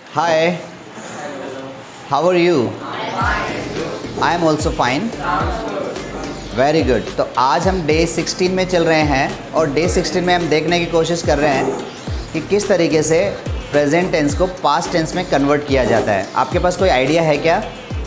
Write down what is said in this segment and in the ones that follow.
Hi, how are you? I am also fine. Very good. तो आज हम day 16 में चल रहे हैं और डे 16 में हम देखने की कोशिश कर रहे हैं कि किस तरीके से प्रेजेंट टेंस को पास्ट टेंस में कन्वर्ट किया जाता है। आपके पास कोई आइडिया है क्या?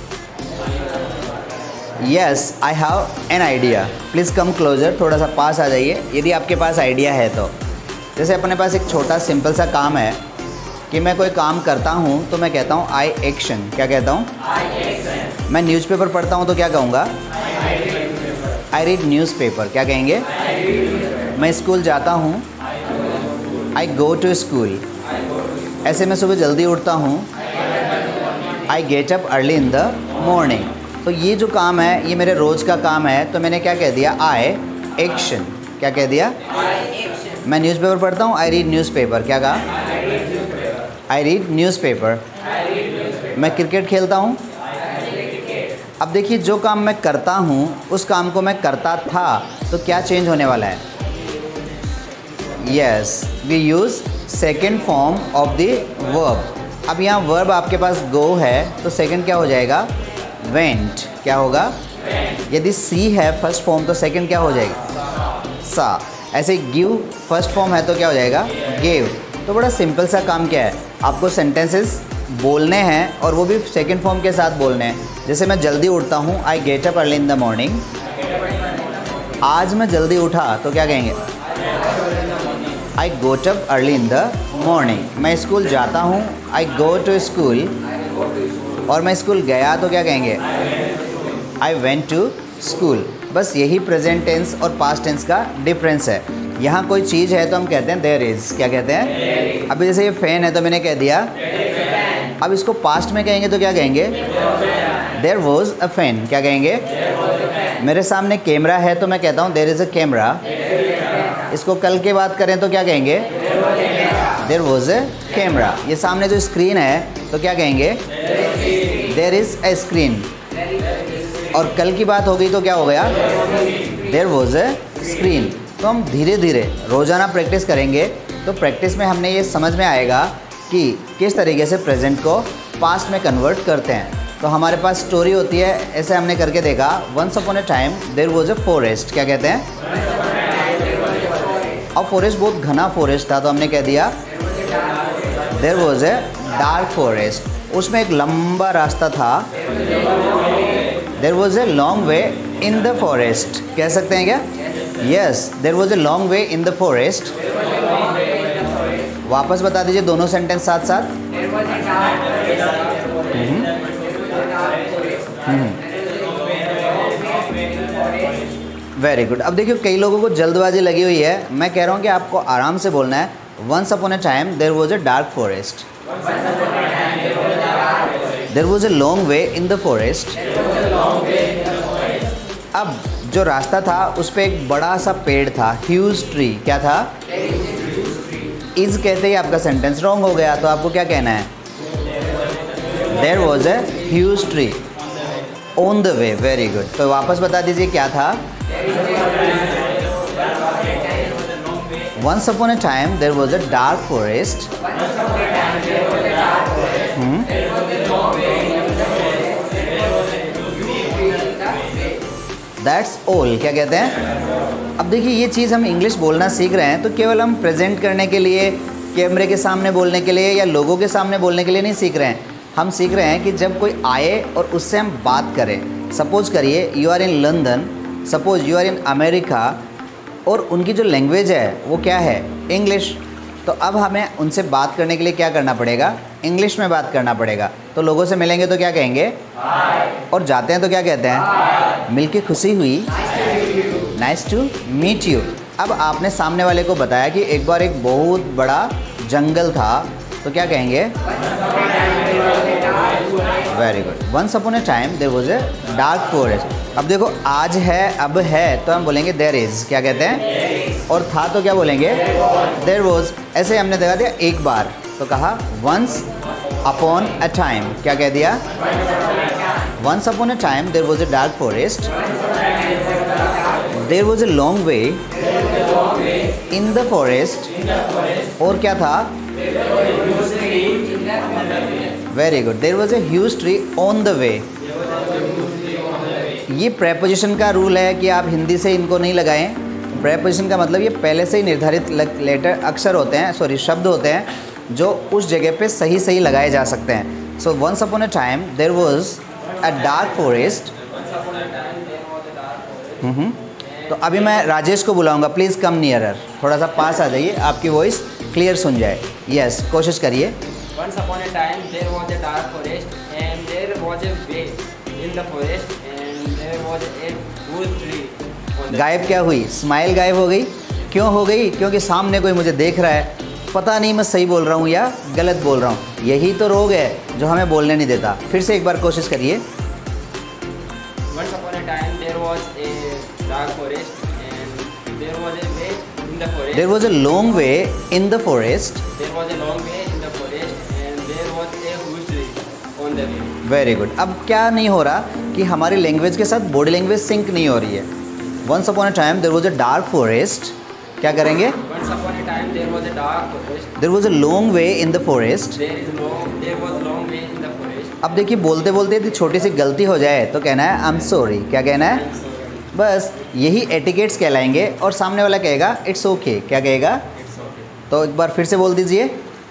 Yes, I have an idea. Please come closer, थोड़ा सा पास आ जाइए यदि आपके पास आइडिया है तो। जैसे अपने पास एक छोटा सिंपल सा काम है कि मैं कोई काम करता हूँ तो मैं कहता हूँ आई एक्शन। क्या कहता हूँ? मैं न्यूज़पेपर पढ़ता हूँ तो क्या कहूँगा? I read newspaper. क्या कहेंगे? मैं स्कूल जाता हूँ, आई गो टू स्कूल। ऐसे मैं सुबह जल्दी उठता हूँ, I get up early in the morning. तो ये जो काम है ये मेरे रोज़ का काम है, तो मैंने क्या कह दिया? I action. क्या कह दिया? मैं न्यूज़पेपर पढ़ता हूँ, आई रीड न्यूज़पेपर। क्या कहा? I read newspaper. मैं क्रिकेट खेलता हूँ। अब देखिए, जो काम मैं करता हूँ उस काम को मैं करता था, तो क्या चेंज होने वाला है? Yes, we use second form of the verb. अब यहाँ वर्ब आपके पास गो है तो सेकेंड क्या हो जाएगा? वेंट। क्या होगा? यदि सी है फर्स्ट फॉर्म तो सेकेंड क्या हो जाएगा? सा। ऐसे गिव फर्स्ट फॉर्म है तो क्या हो जाएगा? गेव। तो बड़ा सिंपल सा काम क्या है, आपको सेंटेंसेस बोलने हैं और वो भी सेकंड फॉर्म के साथ बोलने हैं। जैसे मैं जल्दी उठता हूँ, I get up early in the morning. आज मैं जल्दी उठा तो क्या कहेंगे? I got up early in the morning. मैं स्कूल जाता हूँ, आई गो टू स्कूल। और मैं स्कूल गया तो क्या कहेंगे? I went to school. बस यही प्रेजेंट टेंस और पास्ट टेंस का डिफरेंस है। यहाँ कोई चीज़ है तो हम कहते हैं देयर इज़। क्या कहते हैं? अभी जैसे ये फ़ैन है तो मैंने कह दिया। अब इसको पास्ट में कहेंगे तो क्या कहेंगे? There was a fan. क्या कहेंगे? मेरे सामने कैमरा है तो मैं कहता हूँ देयर इज़ अ कैमरा। इसको कल के बात करें तो क्या कहेंगे? There was a camera. ये सामने जो स्क्रीन है तो क्या कहेंगे? There is a screen. और कल की बात हो गई तो क्या हो गया? There was a screen. तो हम धीरे धीरे रोज़ाना प्रैक्टिस करेंगे तो प्रैक्टिस में हमने ये समझ में आएगा कि किस तरीके से प्रेजेंट को पास्ट में कन्वर्ट करते हैं। तो हमारे पास स्टोरी होती है, ऐसे हमने करके देखा। Once upon a time there was a forest. क्या कहते हैं? और फॉरेस्ट बहुत घना फॉरेस्ट था तो हमने कह दिया there was a dark forest. उसमें एक लंबा रास्ता था। There was a long way in the forest. कह सकते हैं क्या? Yes, there was a long way in the forest. वापस बता दीजिए दोनों सेंटेंस साथ साथ। Very good. अब देखिए, कई लोगों को जल्दबाजी लगी हुई है। मैं कह रहा हूँ कि आपको आराम से बोलना है। Once upon a time there was a dark forest. There was a long way in the forest. अब जो रास्ता था उस पर एक बड़ा सा पेड़ था, ह्यूज ट्री। क्या था? इज कहते ही आपका सेंटेंस रॉन्ग हो गया, तो आपको क्या कहना है? There was a huge tree on the way. Very good. तो वापस बता दीजिए क्या था? Once upon a time there was a dark forest. That's all. क्या कहते हैं? अब देखिए, ये चीज़ हम इंग्लिश बोलना सीख रहे हैं तो केवल हम प्रेजेंट करने के लिए, कैमरे के सामने बोलने के लिए या लोगों के सामने बोलने के लिए नहीं सीख रहे हैं। हम सीख रहे हैं कि जब कोई आए और उससे हम बात करें। सपोज़ करिए you are in London, suppose you are in America, और उनकी जो लैंग्वेज है वो क्या है? इंग्लिश। तो अब हमें उनसे बात करने के लिए क्या करना पड़ेगा? इंग्लिश में बात करना पड़ेगा। तो लोगों से मिलेंगे तो क्या कहेंगे? और जाते हैं तो क्या कहते हैं? मिलके खुशी हुई, नाइस टू मीट यू। अब आपने सामने वाले को बताया कि एक बार एक बहुत बड़ा जंगल था, तो क्या कहेंगे? Very good. Once upon a time there was a dark forest. अब देखो, आज है, अब है, तो हम बोलेंगे देयर इज़। क्या कहते हैं? और था तो क्या बोलेंगे? There was. ऐसे हमने देखा दिया एक बार तो कहा वंस अपॉन अ टाइम। क्या कह दिया? Once upon a time there was a dark forest. There was a long way in the forest. और क्या था? Very good. There was a huge tree on the way. ये preposition का rule है कि आप हिंदी से इनको नहीं लगाएं. प्रेपोजिशन का मतलब ये पहले से ही निर्धारित लेटर अक्षर होते हैं, सॉरी शब्द होते हैं जो उस जगह पे सही सही लगाए जा सकते हैं. So once upon a time there was a dark forest. तो अभी मैं राजेश को बुलाऊंगा. प्लीज़ कम नियरर, थोड़ा सा पास आ जाइए, आपकी वॉइस क्लियर सुन जाए. यस, कोशिश करिए. Once upon a time there was a dark forest and there was a way in the forest and there was a huge tree on the. गायब क्या हुई? स्माइल गायब हो गई. क्यों हो गई? क्योंकि सामने कोई मुझे देख रहा है. पता नहीं मैं सही बोल रहा हूँ या गलत बोल रहा हूँ. यही तो रोग है जो हमें बोलने नहीं देता. फिर से एक बार कोशिश करिए. Once upon a time there was a dark forest and there was a way in the forest. There was a long way in the forest. There was a long way in the forest and there was a huge tree on the way. Very good. अब क्या नहीं हो रहा कि हमारी language के साथ body language sink नहीं हो रही है. Once upon a time there was a dark forest. क्या करेंगे? Once upon a time there was a dark forest. There was a long way in the forest. There was long way in the forest. अब देखिए, बोलते बोलते यदि छोटी सी गलती हो जाए तो कहना है आई एम सॉरी. क्या कहना है? बस यही एटिकेट्स कहलाएंगे. और सामने वाला कहेगा इट्स ओके. क्या कहेगा? It's okay. तो एक बार फिर से बोल दीजिए.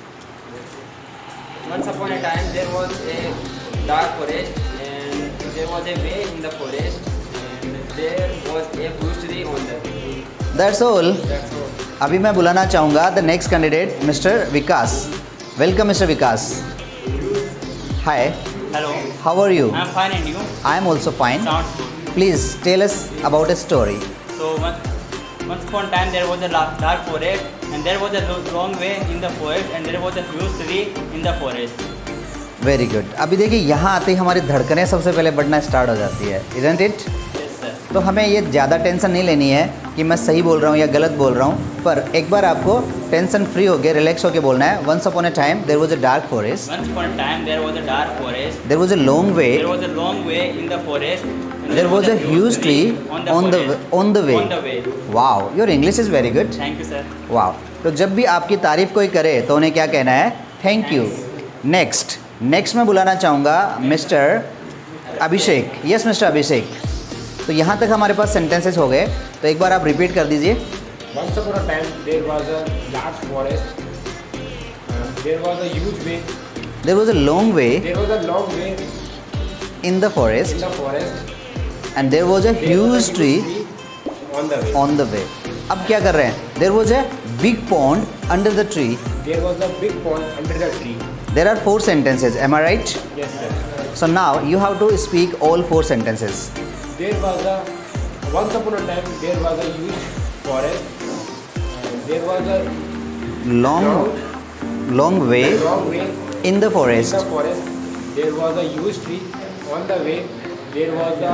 Once upon a time there was a dark forest and there was a way in the forest and there was a huge tree on the way. That's all. That's all. अभी मैं बुलाना चाहूँगा the next candidate mister Vikas. Welcome mister Vikas. Hi, Hello, how are you? I'm fine and you? I am also fine. Sounds good. Please tell us about a story. So once upon a time there was a dark forest and there was a long way in the forest and there was a huge tree in the forest. Very good. अभी देखिए, यहाँ आते ही हमारी धड़कनें सबसे पहले बढ़ना start हो जाती है. Isn't it? Yes sir. तो हमें ये ज़्यादा टेंशन नहीं लेनी है कि मैं सही बोल रहा हूँ या गलत बोल रहा हूँ. पर एक बार आपको टेंशन फ्री होके रिलैक्स होके बोलना है. Once upon a time there was a dark forest. Once upon a time there was a dark forest. There was a long way. There was a long way in the forest. and there was a huge tree on the on the forest. On the way. On the way. Wow, your English is very good. Thank you sir. Wow. तो जब भी आपकी तारीफ कोई करे तो उन्हें क्या कहना है? Thank you. नेक्स्ट मैं बुलाना चाहूँगा mister Abhishek. Yes mister Abhishek. तो यहाँ तक हमारे पास सेंटेंसेस हो गए, तो एक बार आप रिपीट कर दीजिए. Once upon a time, there was a large forest. There was a huge way. There was a long way There was a long way in the in forest the forest. And there was a There was huge a tree huge tree on the way. On the way. अब क्या कर रहे हैं? There was a big pond under the tree. There was a big pond under the tree. There are 4 sentences. Am I right? Yes, sir. So now you have to speak all 4 sentences. There was a once upon a time there was a huge forest. There was a Long way long way in the in forest. the forest. There was a huge tree on the way. There was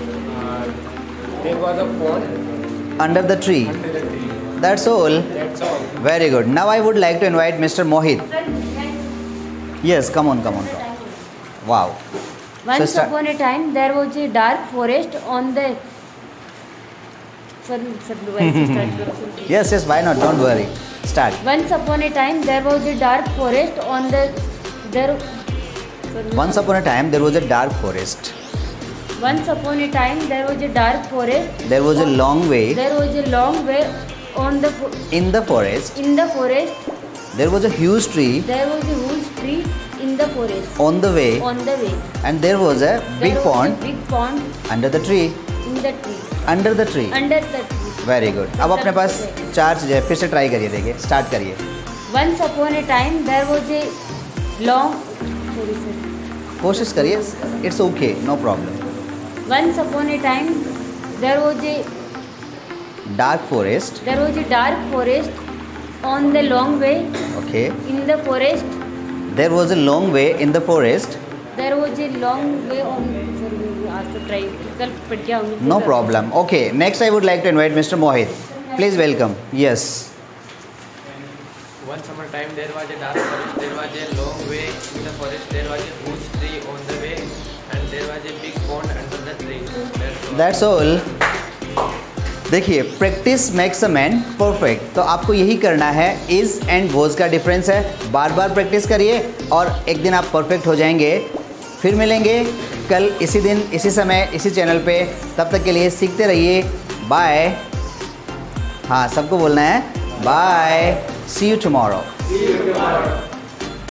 a pond Under the tree. under the tree. That's all. That's all. Very good. Now I would like to invite Mr. Mohit. Yes, come on. Wow. Once start- upon a time there was a dark forest on the. Sir, do I start? Yes, why not? Don't worry. Start. Once upon a time there was a dark forest on the. There. Once upon a time there was a dark forest. Once upon a time there was a dark forest. There was a long way There was a long way on the in the forest. in the forest. There was a huge tree There was a huge tree in the forest. on the way, On the way. and there was a big There was pond a big pond under the tree. in the tree. Under the tree. Under the tree. Very good. अब अपने पास 4 चीज़ें, फिर से try करिए. देखिए, start करिए. Once upon a time there was a long. Sorry, sir. कोशिश करिए. It's okay, no problem. Once upon a time there was a dark forest. There was a dark forest on the long way okay. in the forest. There was a long way in the forest. There was a long way on. Sorry, आज तो try कल पढ़ के आऊँगी. No problem. Okay, next I would like to invite Mr. Mohit. Please welcome. Yes. Once upon a time there was a dark forest. There was a long way in the forest. There was a huge tree on the way and there was a big pond under the tree. That's all. That's all. देखिए practice makes a man perfect, तो आपको यही करना है। Is and was का difference है, बार बार practice करिए और एक दिन आप परफेक्ट हो जाएंगे। फिर मिलेंगे कल इसी दिन इसी समय इसी चैनल पे, तब तक के लिए सीखते रहिए। बाय। हाँ सबको बोलना है बाय, सी यू टुमारो।